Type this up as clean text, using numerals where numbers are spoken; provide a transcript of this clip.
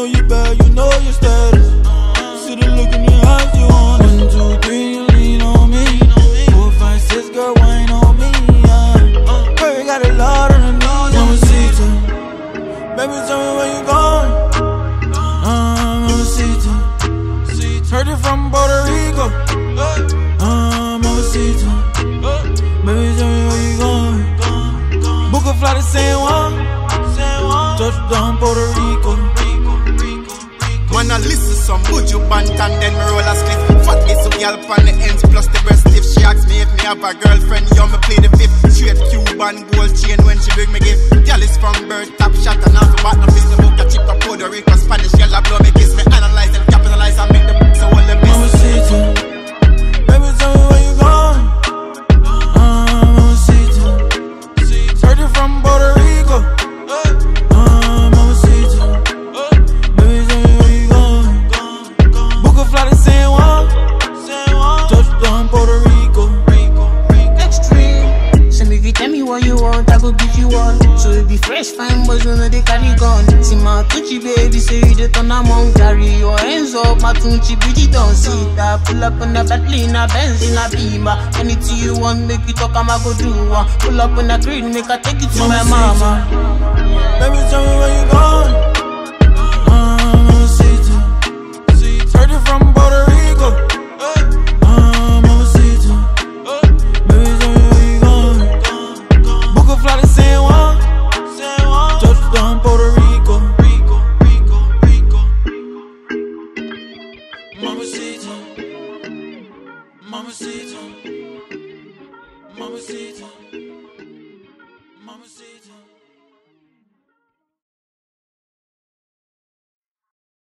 know you bad, you know your status. See the look in your eyes, you want it. 1, 2, 3, you lean on me. 4, 5, 6, girl, wine on me. Baby got a lot on the knees. Mamacita, baby tell me where you going. Mamacita, heard it from Puerto Rico. Mamacita, baby tell me where you going. Book a flight to San Juan, touchdown Puerto Rico. Man, I listen some buju band and then me roll a split. Fat me so girl on the ends plus the breast lift. She asks me if me have a girlfriend, yo me play the fifth. Straight Cuban gold chain when she bring me gift. Girl is from birth, top shot and off the bottom. Miss the book, a chip of Puerto Rico, Spanish girl a blow me kiss. Me analyze and capitalize and make the so all the miss. Mamacita, baby tell me where you going. Mamacita, heard it from Puerto Rico. Mamacita, baby tell me where you going. Book a flight to San Juan, touchdown Puerto Rico. Ex3m. So if you tell me what you want, I go give you all. So it be fresh, fine boys when they carry gun. See my Tucci baby, say you the turn among. Carry your hands up, my Tucci bitch don't see that. Pull up on a Bentley, in a Benz, in a Beamer. Anything you want, make you talk, I'ma go do one. Pull up on a green, make I take you to my mama. Baby tell me where you going. Mamacita, heard it from Puerto Rico. Mamacita, baby tell me where you going. Book a flight to San Juan, touchdown Puerto Rico. Mamacita, Mamacita, Mamacita, Mamacita.